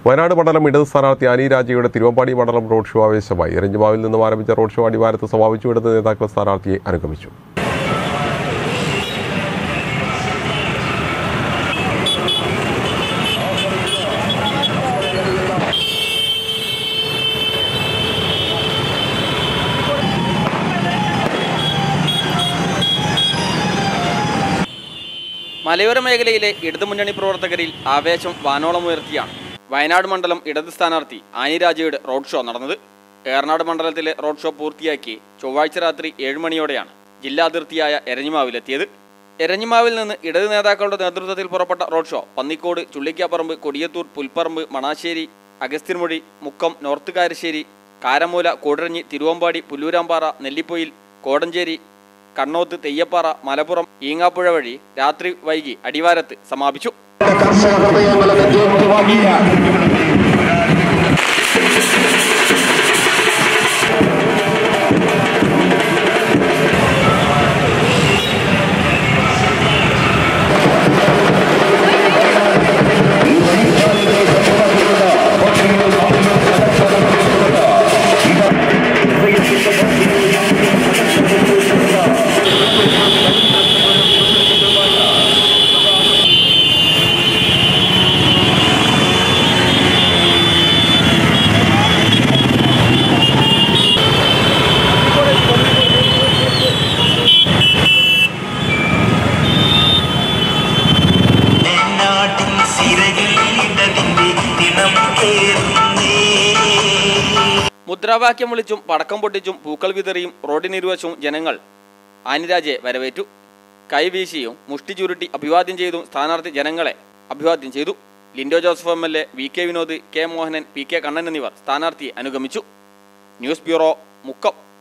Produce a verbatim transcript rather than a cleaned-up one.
വയനാട് മണ്ഡലം ഇടത് സ്ഥാനാർത്ഥി ആനി രാജയുടെ തിരുവമ്പാടി മണ്ഡലം റോഡ് ഷോ ആവേശമായി. എരഞ്ഞിമാവിൽ നിന്നും ആരംഭിച്ച റോഡ് ഷോ അടിവാരത്ത് സമാപിച്ചു. ഇടത് നേതാക്കൾ സ്ഥാനാർത്ഥിയെ അനുഗമിച്ചു. മലയോര മേഖലയിലെ ഇടതുമുന്നണി പ്രവർത്തകരിൽ ആവേശം വാനോളമുയർത്തിയാണ് വയനാട് മണ്ഡലം ഇടത് സ്ഥാനാർത്ഥി ആനി രാജയുടെ റോഡ് ഷോ നടന്നത്. ഏറനാട് മണ്ഡലത്തിലെ റോഡ് ഷോ പൂർത്തിയാക്കി ചൊവ്വാഴ്ച രാത്രി ഏഴ് മണിയോടെയാണ് ജില്ലാ അതിർത്തിയായ എരഞ്ഞിമാവിലെത്തിയത്. എരഞ്ഞിമാവിൽ നിന്ന് ഇടത് നേതാക്കളുടെ നേതൃത്വത്തിൽ പുറപ്പെട്ട road show Pannikode, Chullikkaparamba, Kodiyathur, Pulparamba, Manassery, Agasthyanmuzhi, Mukkam, north Karassery, Karamoola, Koodaranji, Thiruvambady, Pullurampara, Nellipoyil, Kodanchery, Kannoth, Theyyappara, Malappuram, Eengapuzha വഴി രാത്രി വൈകി അടിവാരത്ത് സമാപിച്ചു. മുദ്രാവാക്യം വിളിച്ചും പടക്കം പൊട്ടിച്ചും പൂക്കൾ വിതറിയും റോഡിനിരുവശവും ജനങ്ങൾ ആനി രാജയെ വരവേറ്റു. കൈവീശിയും മുഷ്ടി ചുരുട്ടി അഭിവാദ്യം ചെയ്തും സ്ഥാനാർത്ഥി ജനങ്ങളെ അഭിവാദ്യം ചെയ്തു. Linto Joseph M L A, V K Vinod, K Mohanan, P K Kannan എന്നിവർ സ്ഥാനാർത്ഥിയെ അനുഗമിച്ചു. News bureau, Mukkam.